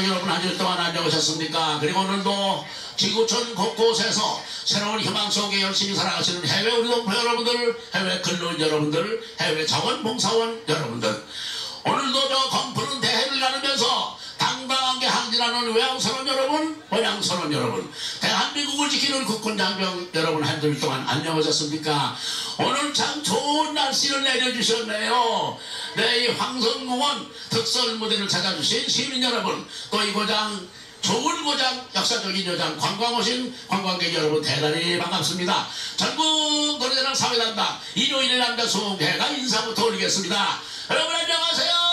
여러분 한 주 동안 안녕하셨습니까? 그리고 오늘도 지구촌 곳곳에서 새로운 희망 속에 열심히 살아가시는 해외 우리 동포 여러분들, 해외 근로인 여러분들, 해외 자원봉사원 여러분들, 오늘도 저 검푸는 대회를 나누면서 당당하게 항진하는 외양선원 여러분, 원양선원 여러분, 대한민국을 지키는 국군장병 여러분, 한 주 동안 안녕하셨습니까? 오늘 참 좋은 날씨를 내려주셨네요. 네, 이 황성공원 특설 무대를 찾아주신 시민 여러분, 또 이 고장, 좋은 고장, 역사적인 여장 관광 오신 관광객 여러분 대단히 반갑습니다. 전국 노래자랑 사회단장 일요일에 남자 소개가 인사부터 올리겠습니다. 여러분 안녕하세요.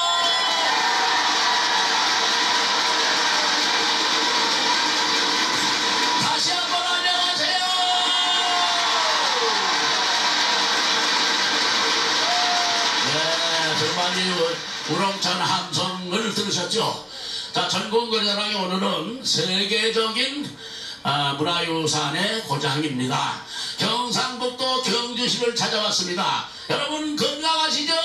다시 한번 안녕하세요. 네, 정말 이 우렁찬 함성을 들으셨죠? 자, 전국 노래자랑이 오늘은 세계적인 문화유산의 고장입니다. 경상북도 경주시를 찾아왔습니다. 여러분 건강하시죠?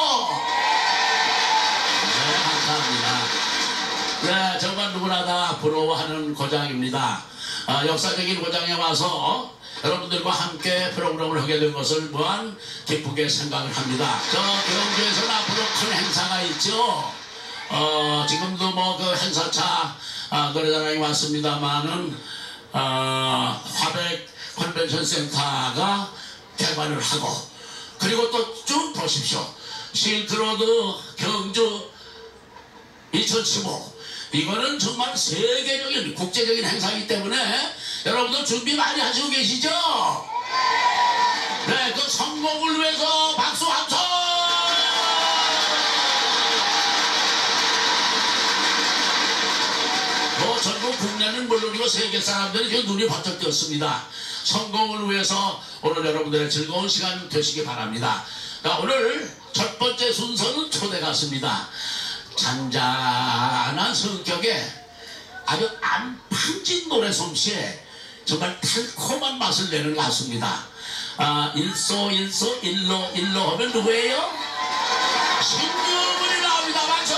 네, 감사합니다. 네, 정말 누구나 다 부러워하는 고장입니다. 역사적인 고장에 와서 여러분들과 함께 프로그램을 하게 된 것을 무한 기쁘게 생각을 합니다. 저 경주에서는 앞으로 큰 행사가 있죠. 지금도 뭐 그 행사차 노래자랑이 왔습니다만은 화백 컨벤션 센터가 개관을 하고, 그리고 또 쭉 보십시오. 실크로드 경주 2015 이거는 정말 세계적인 국제적인 행사이기 때문에 여러분들 준비 많이 하시고 계시죠? 네, 그 성공을 위해서 박수 함성! 전국 국내는 물론이고 세계 사람들이 지금 눈이 번쩍 떴습니다. 성공을 위해서 오늘 여러분들의 즐거운 시간 되시기 바랍니다. 자, 오늘 첫 번째 순서는 초대 가수입니다. 잔잔한 성격에 아주 안판진 노래 솜씨에 정말 달콤한 맛을 내는 가수입니다. 일소 일로 하면 누구예요? 신유분이 나옵니다. 박수!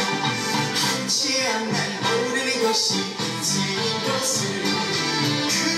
한치 않날 모르는 것이 인생인 것을